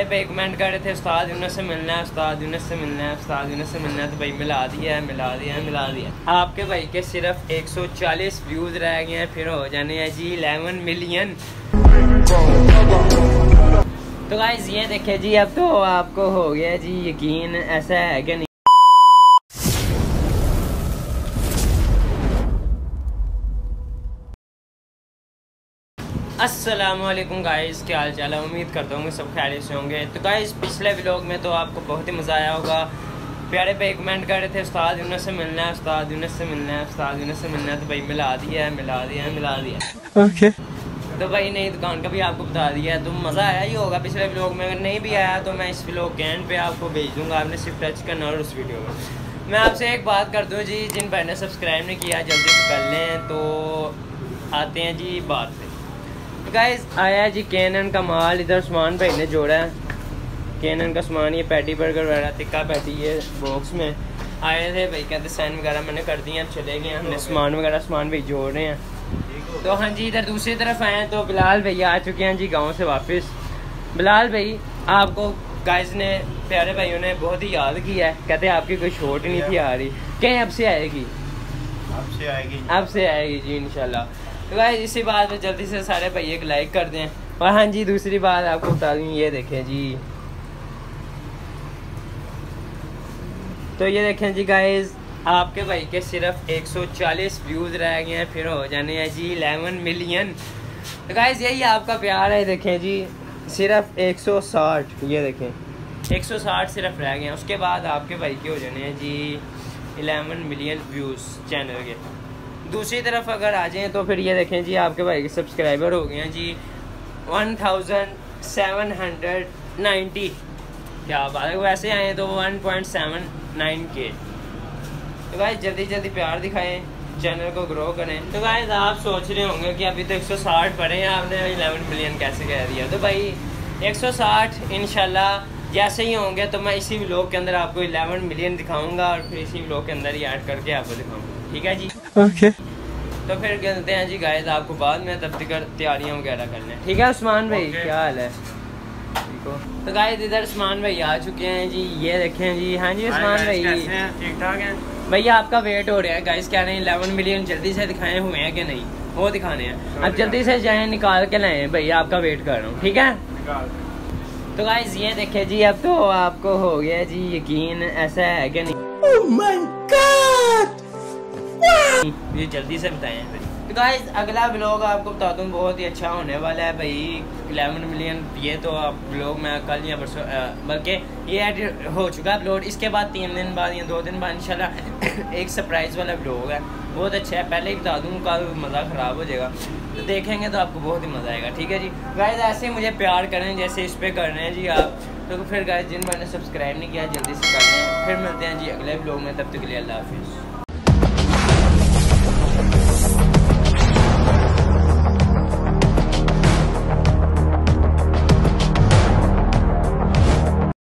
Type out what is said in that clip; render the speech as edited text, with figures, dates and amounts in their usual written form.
पे कमेंट कर रहे थे उस्ताद यूनुस से मिलना है, उस्ताद यूनुस से मिलना है, उस्ताद यूनुस से मिलना है। तो भाई मिला दिया आपके भाई के सिर्फ 140 व्यूज़ रह गए हैं, फिर हो जाने हैं जी 11 मिलियन। तो गाइस ये देखे जी, अब तो आपको हो गया जी यकीन, ऐसा है कि नहीं। अस्सलामुअलैकुम गाइस, क्या हाल चाल है? उम्मीद करता हूँ सब खैरियत से होंगे। तो गाइस पिछले व्लॉग में तो आपको बहुत ही मज़ा आया होगा। प्यारे पे कमेंट कर रहे थे उस्ताद यूनुस से मिलना है, उस्ताद यूनुस से मिलना है, उस्ताद यूनुस से मिलना है। तो भाई मिला दिया ओके। तो भाई नई दुकान का भी आपको बता दिया है। तो मज़ा आया ही होगा पिछले व्लॉग में। अगर नहीं भी आया तो मैं इस व्लॉग के एंड पे आपको भेज दूँगा, आपने सिर्फ टच करना और उस वीडियो में। मैं आपसे एक बात कर दूँ जी, जिन भाई ने सब्सक्राइब नहीं किया जल्दी से कर लें। तो आते हैं जी बात पे। तो गाइस आया है जी कैनन का माल, इधर सामान भाई ने जोड़ा है। कैनन का सामान, ये पैटी बर्गर वगैरह, टिक्का पैटी, ये बॉक्स में आए थे भाई। कहते साइन वगैरह मैंने कर दिए, अब चले गए। हमने सामान भाई जोड़ रहे हैं। तो हाँ जी, इधर दूसरी तरफ आए हैं तो बिलाल भैया आ चुके हैं जी गाँव से वापस। बिलाल भाई आपको गाइस ने, प्यारे भाइयों ने बहुत ही याद किया है। कहते हैं आपकी कोई शॉट नहीं थी आ रही, कहीं अब से आएगी जी इंशाल्लाह। तो गाइस इसी बात पे जल्दी से सारे भाई एक लाइक कर दें। और हाँ जी दूसरी बात आपको बता दूँ, ये देखें जी, तो ये देखें जी गाइस, आपके भाई के सिर्फ 140 व्यूज़ रह गए हैं, फिर हो जाने हैं जी 11 मिलियन। तो गाइस यही आपका प्यार है। देखें जी सिर्फ 160, ये देखें 160 सिर्फ रह गए हैं। उसके बाद आपके भाई के हो जाने हैं जी 11 मिलियन व्यूज़ चैनल के। दूसरी तरफ अगर आ जाएँ तो फिर ये देखें जी, आपके भाई के सब्सक्राइबर हो गए हैं जी 1790। क्या बात है, वैसे आए तो 1.79 के। तो गाइस जल्दी प्यार दिखाएं, चैनल को ग्रो करें। तो गाइस आप सोच रहे होंगे कि अभी तो 160 पढ़े हैं, आपने 11 मिलियन कैसे कह दिया। तो भाई 160 इंशाल्लाह जैसे ही होंगे तो मैं इसी व्लॉग के अंदर आपको 11 मिलियन दिखाऊंगा और फिर इसी व्लॉग के अंदर ही ऐड करके आपको दिखाऊंगा, ठीक है जी। ओके। तो फिर चलते हैं जी गाइस आपको बाद में, तब तक तैयारियां वगैरह कर लें, ठीक है। उस्मान भाई क्या हाल है? तो गाइस इधर उस्मान भाई आ चुके हैं जी, ये देखें जी। हाँ जी उस्मान भाई ठीक ठाक हैं भैया, आपका वेट हो रहा है गाइस, क्या नहीं 11 मिलियन जल्दी से दिखाए हुए हैं कि नहीं, वो दिखाने हैं। अब जल्दी से जाएं निकाल के लाएं भैया, आपका वेट कर रहा हूँ, ठीक है। तो गाइस ये देखे जी, अब तो आपको हो गया जी यकीन, ऐसा है कि नहीं। ओह माय गॉड, ये जल्दी से बताएं। तो गाइस अगला व्लॉग आपको बता दूं बहुत ही अच्छा होने वाला है भाई, 11 मिलियन। ये तो आप व्लॉग में कल या परसों, बल्कि ये एड हो चुका है अपलोड। इसके बाद 3 दिन बाद या 2 दिन बाद इंशाल्लाह एक सरप्राइज़ वाला व्लॉग है, बहुत अच्छा है। पहले ही बता दूँ, कल मज़ा ख़राब हो जाएगा। तो देखेंगे तो आपको बहुत ही मज़ा आएगा, ठीक है जी। गाइस ऐसे ही मुझे प्यार करें जैसे इस पर कर रहे हैं जी आप। तो फिर गाइस जिन मैंने सब्सक्राइब नहीं किया जल्दी से कर लें। फिर मिलते हैं जी अगले व्लॉग में, तब तक के लिए अल्लाह हाफिज़।